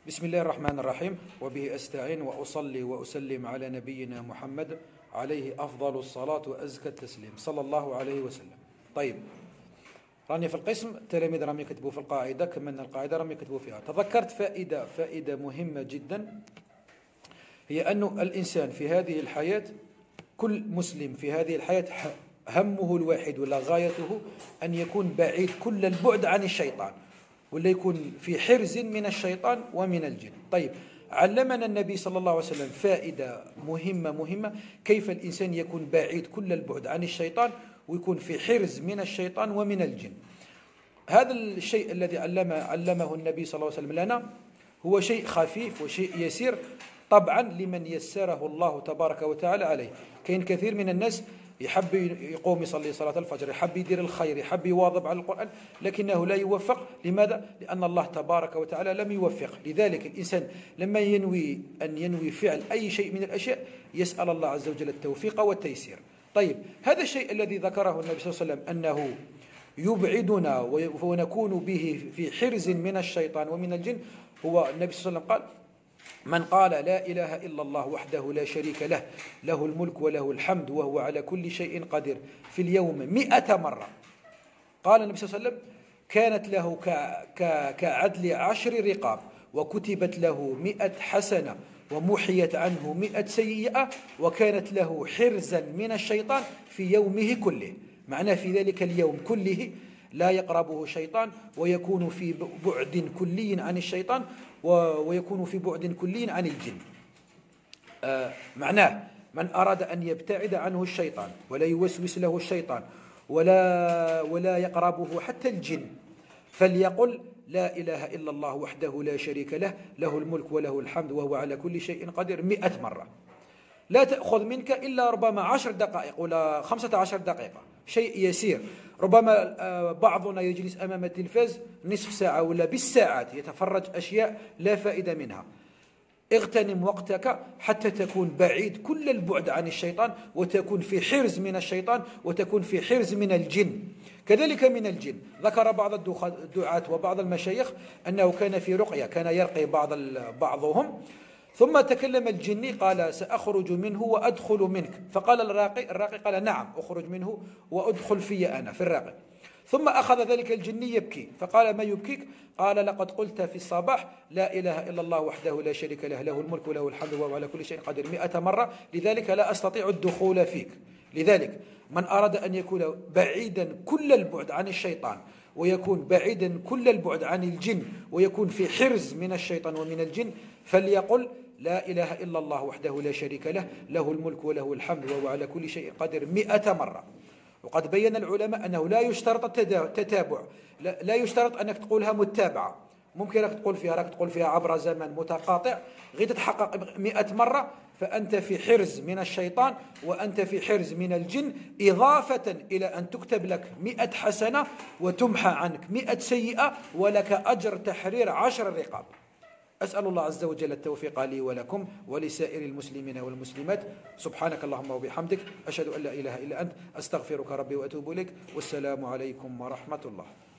بسم الله الرحمن الرحيم، وبه أستعين وأصلي وأسلم على نبينا محمد عليه أفضل الصلاة وأزكى التسليم صلى الله عليه وسلم. طيب، راني في القسم التلاميذ راهم يكتبوا في القاعدة، كملنا القاعدة راهم يكتبوا فيها. تذكرت فائدة مهمة جدا، هي أن الإنسان في هذه الحياة، كل مسلم في هذه الحياة همه الواحد ولا غايته أن يكون بعيد كل البعد عن الشيطان، ولا يكون في حرز من الشيطان ومن الجن. طيب، علمنا النبي صلى الله عليه وسلم فائدة مهمة كيف الإنسان يكون بعيد كل البعد عن الشيطان ويكون في حرز من الشيطان ومن الجن. هذا الشيء الذي علمه النبي صلى الله عليه وسلم لنا هو شيء خفيف وشيء يسير، طبعا لمن يسره الله تبارك وتعالى عليه. كاين كثير من الناس يحب يقوم يصلي صلاة الفجر، يحب يدير الخير، يحب يواظب على القرآن، لكنه لا يوفق. لماذا؟ لأن الله تبارك وتعالى لم يوفق. لذلك الإنسان لما ينوي فعل أي شيء من الأشياء يسأل الله عز وجل التوفيق والتيسير. طيب، هذا الشيء الذي ذكره النبي صلى الله عليه وسلم أنه يبعدنا ونكون به في حرز من الشيطان ومن الجن، هو النبي صلى الله عليه وسلم قال: من قال لا إله إلا الله وحده لا شريك له، له الملك وله الحمد وهو على كل شيء قدير، في اليوم 100 مرة. قال النبي صلى الله عليه وسلم: كانت له كعدل 10 رقاب، وكتبت له 100 حسنة، ومحيت عنه 100 سيئة، وكانت له حرزا من الشيطان في يومه كله. معناه في ذلك اليوم كله لا يقربه شيطان، ويكون في بعد كلي عن الشيطان، ويكون في بعد كلي عن الجن. معناه من أراد أن يبتعد عنه الشيطان ولا يوسوس له الشيطان ولا يقربه حتى الجن، فليقل: لا إله إلا الله وحده لا شريك له، له الملك وله الحمد وهو على كل شيء قدير 100 مرة. لا تأخذ منك إلا ربما 10 دقائق ولا 15 دقيقة، شيء يسير. ربما بعضنا يجلس أمام التلفاز نصف ساعة ولا بالساعات يتفرج أشياء لا فائدة منها. اغتنم وقتك حتى تكون بعيد كل البعد عن الشيطان، وتكون في حرز من الشيطان، وتكون في حرز من الجن. كذلك من الجن، ذكر بعض الدعاة وبعض المشايخ أنه كان في رقية، كان يرقي بعضهم، ثم تكلم الجني قال: سأخرج منه وأدخل منك. فقال الراقي قال: نعم، أخرج منه وأدخل في أنا في الراقي. ثم أخذ ذلك الجني يبكي، فقال: ما يبكيك؟ قال: لقد قلت في الصباح لا إله إلا الله وحده لا شريك له، له الملك وله الحمد وهو على كل شيء قدير 100 مرة، لذلك لا أستطيع الدخول فيك. لذلك من أراد أن يكون بعيدا كل البعد عن الشيطان، ويكون بعيدا كل البعد عن الجن، ويكون في حرز من الشيطان ومن الجن، فليقل: لا إله إلا الله وحده لا شريك له، له الملك وله الحمد وهو على كل شيء قدير 100 مرة. وقد بين العلماء أنه لا يشترط التتابع، لا يشترط أنك تقولها متابعة. ممكن أنك تقول فيها عبر زمن متقاطع، غير تتحقق 100 مرة، فأنت في حرز من الشيطان وأنت في حرز من الجن، إضافة إلى أن تكتب لك 100 حسنة وتمحى عنك 100 سيئة، ولك أجر تحرير 10 رقاب. أسأل الله عز وجل التوفيق لي ولكم ولسائر المسلمين والمسلمات. سبحانك اللهم وبحمدك، أشهد أن لا إله إلا أنت، أستغفرك ربي وأتوب إليك، والسلام عليكم ورحمة الله.